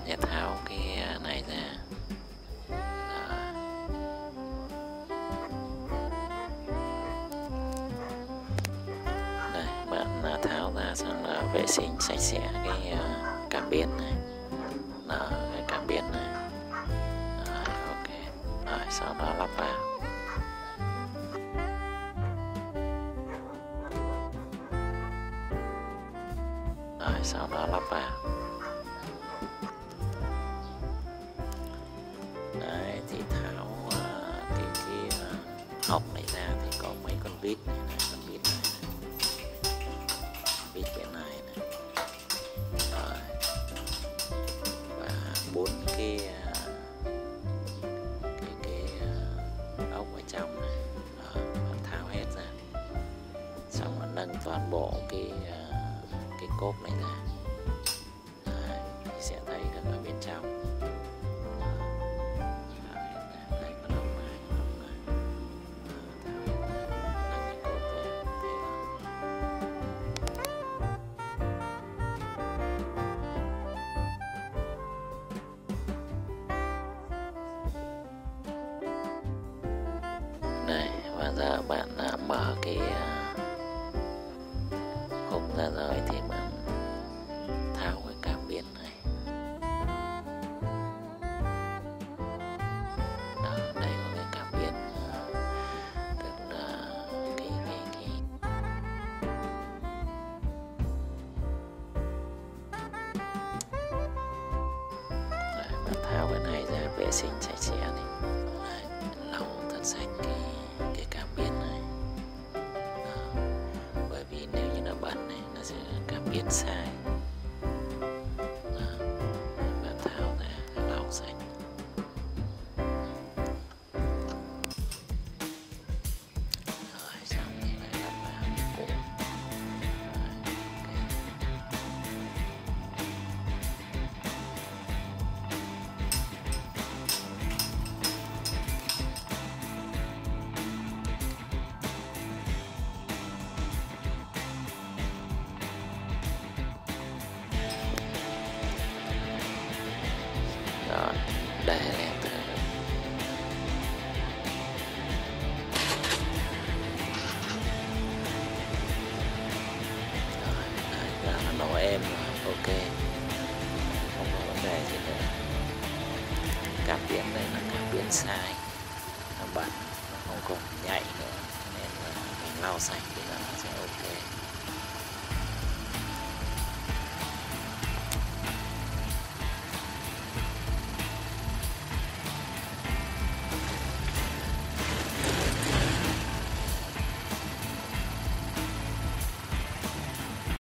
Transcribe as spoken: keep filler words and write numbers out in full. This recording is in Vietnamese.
sẽ tháo cái này ra. Đó. Đây, bạn tháo ra xong là vệ sinh sạch sẽ cái cảm biến này. Đó, cái cảm biến này. Rồi, ok. Rồi, sau đó lắp vào. Rồi, sau đó lắp vào. Đấy, thì tháo uh, cái, cái uh, hộc này ra thì có mấy con vít này, này con vít này, vít bên này này. Rồi. Và bốn cái uh, cái cái uh, ốc ở trong này. Đó, bạn tháo hết ra. Xong rồi nâng toàn bộ cái uh, cái cốp này ra. Đấy, thì sẽ thấy được ở bên trong. Đây, và giờ bạn đã mở cái khung ra rồi thì bạn tháo cái cảm biến này. Đó, đây có cái cảm biến, tức là cái cái cái Đấy, bạn tháo cái này ra vệ sinh sạch sẽ này. Đấy, lau thật sạch cái cái cảm biến này. Đó, bởi vì nếu như nó bẩn này nó sẽ cảm biến sai. Đó, bạn tháo ra lau sạch. Rồi xong thì lại lắp vào cái cũ. Rồi, ok. Rồi, để lên thử. Rồi, đấy, giờ nó nổ êm rồi, ok. Không có vấn đề gì nữa. Cảm biến đây là cảm biến sai. Nó bẩn, nó không còn nhạy nữa. Nên là mình lau sạch thì nó sẽ ok.